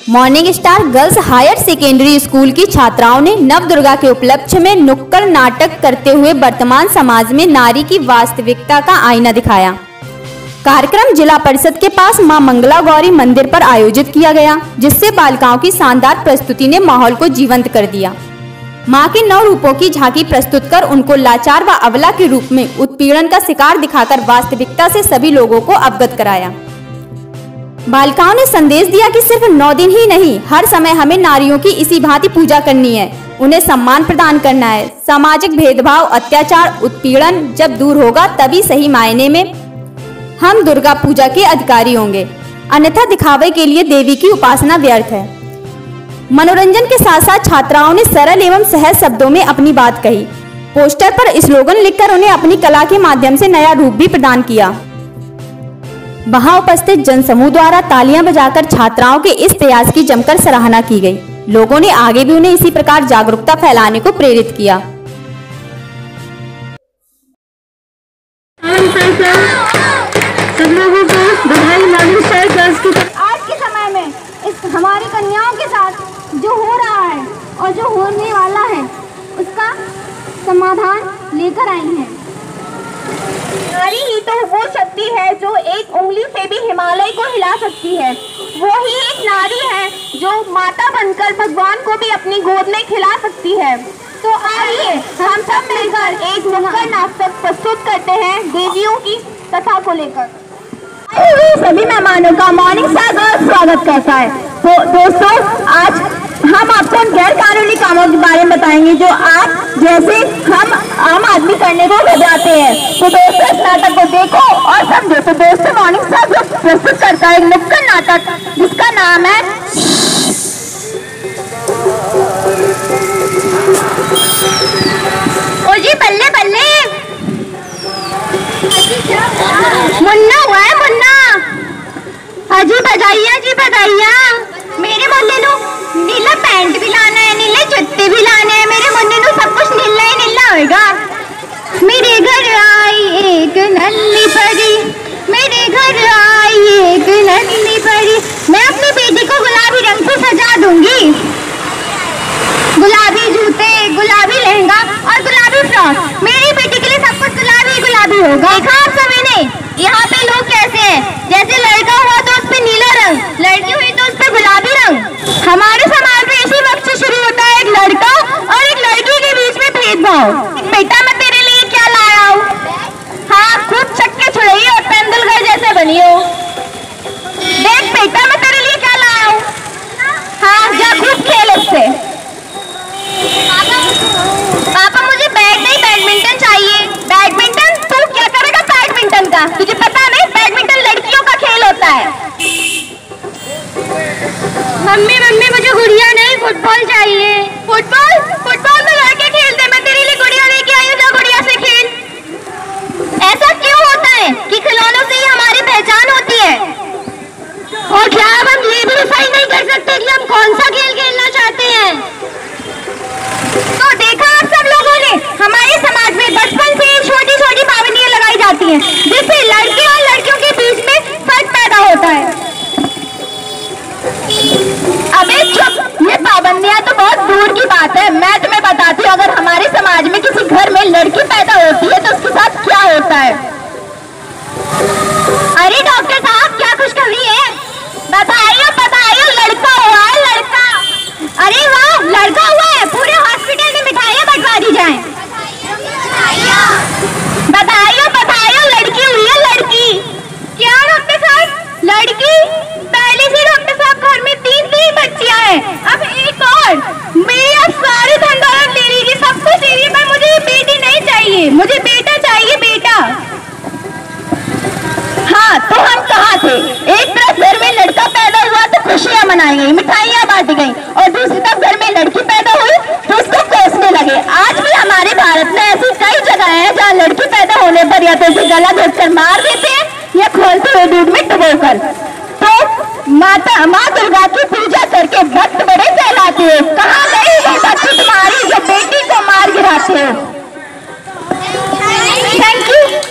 Morning Star Girls Higher Secondary School की छात्राओं ने नव दुर्गा के उपलक्ष्य में नुक्कड़ नाटक करते हुए वर्तमान समाज में नारी की वास्तविकता का आईना दिखाया। कार्यक्रम जिला परिषद के पास मां मंगला गौरी मंदिर पर आयोजित किया गया, जिससे बालिकाओं की शानदार प्रस्तुति ने माहौल को जीवंत कर दिया। मां के 9 रूपों की झांकी प्रस्तुत कर उनको लाचार व अबला के रूप में उत्पीड़न का शिकार दिखाकर वास्तविकता से सभी लोगों को अवगत कराया। बालिकाओं ने संदेश दिया कि सिर्फ 9 दिन ही नहीं, हर समय हमें नारियों की इसी भांति पूजा करनी है, उन्हें सम्मान प्रदान करना है। सामाजिक भेदभाव, अत्याचार, उत्पीड़न जब दूर होगा तभी सही मायने में हम दुर्गा पूजा के अधिकारी होंगे, अन्यथा दिखावे के लिए देवी की उपासना व्यर्थ है। मनोरंजन के साथ साथ छात्राओं ने सरल एवं सहज शब्दों में अपनी बात कही। पोस्टर पर स्लोगन लिखकर उन्हें अपनी कला के माध्यम से नया रूप भी प्रदान किया। वहां उपस्थित जनसमूह द्वारा तालियां बजाकर छात्राओं के इस प्रयास की जमकर सराहना की गई। लोगों ने आगे भी उन्हें इसी प्रकार जागरूकता फैलाने को प्रेरित किया। आज के समय में इस हमारी कन्याओं के साथ जो हो रहा है और जो होने वाला है उसका समाधान लेकर आई हैं। नारी ही तो वो शक्ति है जो एक उंगली से भी हिमालय को हिला सकती है। वो ही एक नारी है जो माता बनकर भगवान को भी अपनी गोद में खिला सकती है। तो आइए हम सब मिलकर एक नुक्कड़ नाटक प्रस्तुत करते हैं देवियों की कथा को लेकर। सभी मेहमानों का मॉर्निंग स्टार गर्ल्स स्वागत करता है। तो दोस्तों, आज हम आपको उन गैर कानूनी कामों के बारे में बताएंगे जो आप जैसे हम आम आदमी करने को घबराते हैं। तो दोस्तों, इस नाटक को देखो और समझो। तो दोस्तों, मॉर्निंग स्टार ग्रुप प्रस्तुत करता है एक नुक्कड़ नाटक जिसका नाम है ओ जी बल्ले बल्ले मुन्ना हुआ है मुन्ना। अजी बधाइया मेरे मुन्ने नु नीला पैंट भी लाना है, नीले जूते भी लाने हैं। मेरे मुन्ने नु सब कुछ नीला ही नीला होएगा। मेरे घर आई एक नन्ही परी, मेरे घर आई एक नन्ही परी। मैं अपनी बेटी को गुलाबी रंग से सजा दूंगी। गुलाबी जूते, गुलाबी लहंगा और गुलाबी फ्रॉक। मेरी बेटी के लिए सब कुछ गुलाबी होगा। देखा आप सभी ने, यहाँ पे लोग कैसे हैं? जैसे लड़का हुआ तो उस पे नीला रंग, लड़की हुई तो उस पे गुलाबी रंग। हमारे समाज में इसी वक्त से शुरू होता है एक लड़का और एक लड़की के बीच में भेदभाव। बेटा, मैं तेरे लिए क्या लाया हूँ? हाँ, खूब चक्के छुड़ाई और तेंदुलकर जैसे बनी हो। देख बेटा, मैं तेरे लिए क्या लाया हूँ? हाँ, जा खूब खेल उससे। पापा मुझे बैट नहीं बैडमिंटन चाहिए। बैडमिंटन? तू क्या करेगा बैडमिंटन का? तुझे पता नहीं, बैडमिंटन लड़कियों का खेल होता है। मम्मी मुझे गुड़िया नहीं फुटबॉल चाहिए। फुटबॉल तो लड़के खेलते। मैं तेरे लिए गुड़िया लेके आई हूँ, जा गुड़िया से खेल। ऐसा क्यों होता है कि खिलौनों से ही हमारी पहचान होती है? और क्या हम ये भी डिसाइड नहीं कर सकते कि हम कौन सा खेल खेलना चाहते हैं? तो देखा आप सब लोगों ने, हमारे समाज में बचपन से छोटी छोटी पाबंदियां लगाई जाती हैं, जिससे लड़के और लड़कियों के बीच में फर्क पैदा होता है। अबे चुप, ये पाबंदियां तो बहुत दूर की बात है। मैं तुम्हें बताती हूँ, अगर हमारे समाज में किसी घर में लड़की पैदा होती है तो उसके साथ क्या होता है। अरे डॉक्टर साहब, क्या खुशखबरी है? बताइए, लड़का हुआ है, लड़का। अरे वाह, लड़का हुआ है। पूरे हॉस्पिटल में मिठाइयाँ बंटवा दी जाए। बताइए, लड़की हुई है, लड़की। क्या डॉक्टर साहब? लड़की? पहले से डॉक्टर साहब घर में 3 बच्चियां हैं, अब एक और। मैं अब सारे धन दौलत ले लीजिए, सब कुछ ले लीजिए, पर मुझे बेटी नहीं चाहिए, मुझे बेटा चाहिए, बेटा। हाँ, तो हम कहाँ थे? एक तरफ घर में लड़का पैदा हुआ तो खुशियां मनाई गई, मिठाइयां बांटी गई, और दूसरी तरफ घर में लड़की पैदा हुई तो उसको कोसने लगे। आज भी हमारे भारत में ऐसी कई जगह हैं जहाँ लड़की पैदा होने पर या तो उसे गला घोंटकर मार देते हैं या खोलते हुए दूध में डुबोकर। तो माँ दुर्गा की पूजा करके भक्त बड़े कहलाते हैं। कहाँ गई वो भक्ति तुम्हारी जो बेटी को मार गिराते हो? Thank you.